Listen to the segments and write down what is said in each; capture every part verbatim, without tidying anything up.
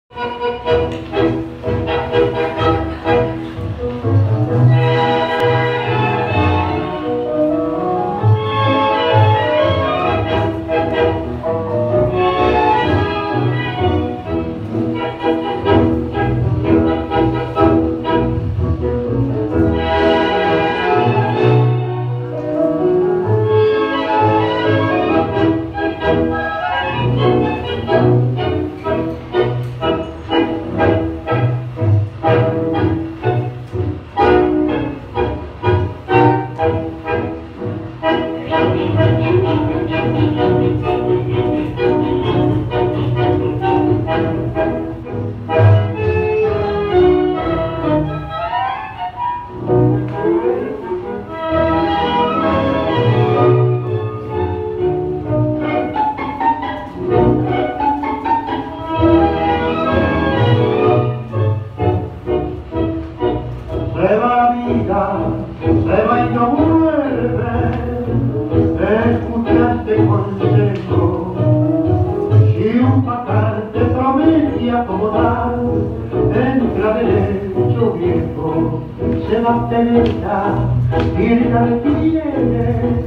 Se va la vida, se va y no vuelve. Escuchaste consejo. Si un fatal te promete acomodar, entra derecho viejo, se va a tener y la detiene.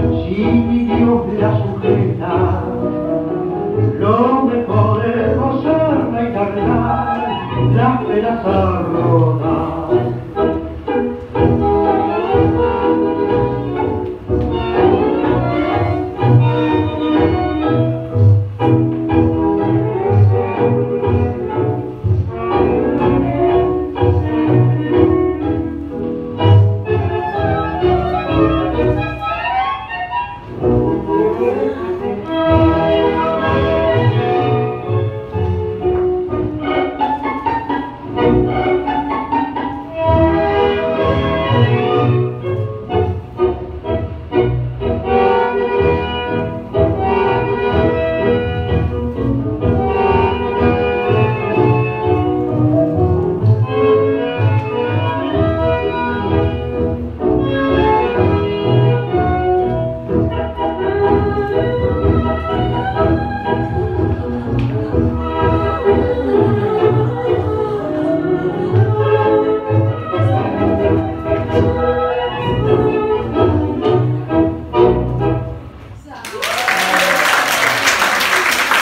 Si Dios la sujeta, lo mejor es gozar.